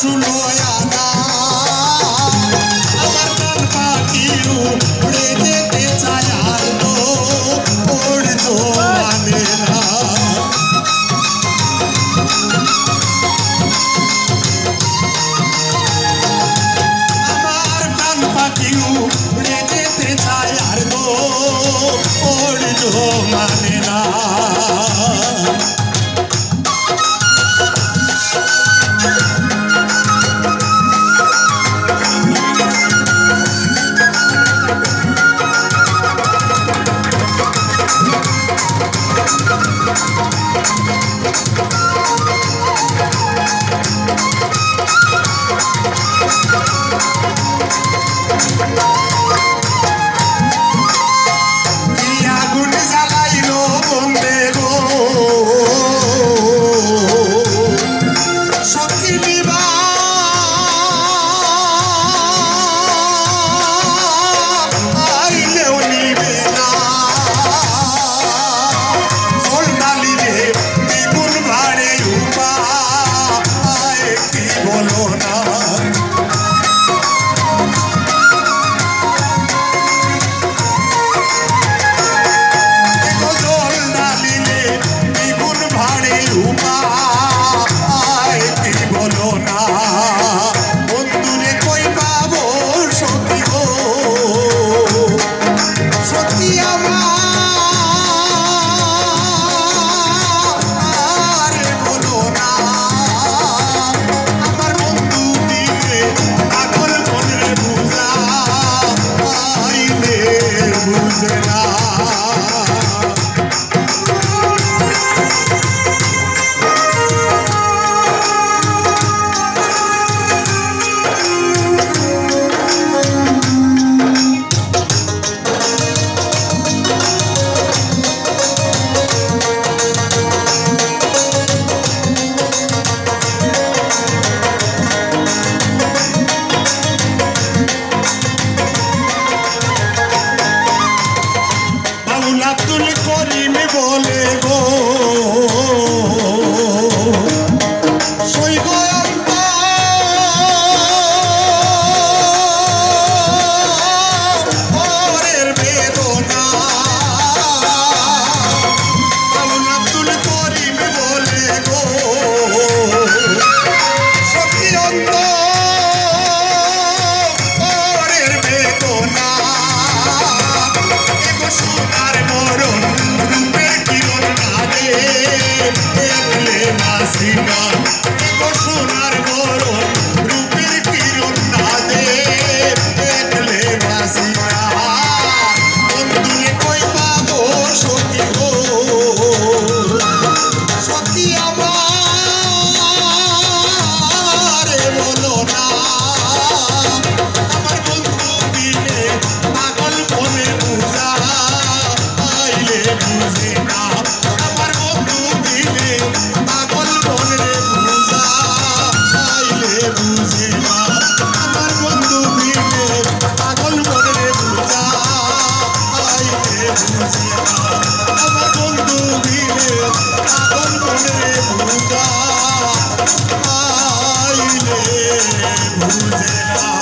শুনো আনা আমার প্রাণ পাখি উড়ে যেতে চায় আর তো উড়তো মানে না আমার প্রাণ পাখি উড়ে যেতে চায় আর তো উড়তো মানে না আব্দুল করিম বলে গো সৈগরের বেদনা আব্দুল করিম বলে গো সত্যি অন্তরের বেদনা সোনার মরণ রূপের কিরণ নাদে দেখলে মাসিনা সোনার মরণ রূপের কিরণ নাদে দেখলে মাসিনা বন্ধুরে কই পাবো সখী গো সত্যি আমার বলো না আমার বন্ধু দিলে পাগল মনে বুঝা বুঝে না আমার বন্ধু দিলে পাগল মনে বুঝা আইলে বুঝে না আমার বন্ধু দিলে পাগল মনে বুঝা আইলে বুঝে না আমার বন্ধু দিলে পাগল মনে বুঝা আইলে বুঝে না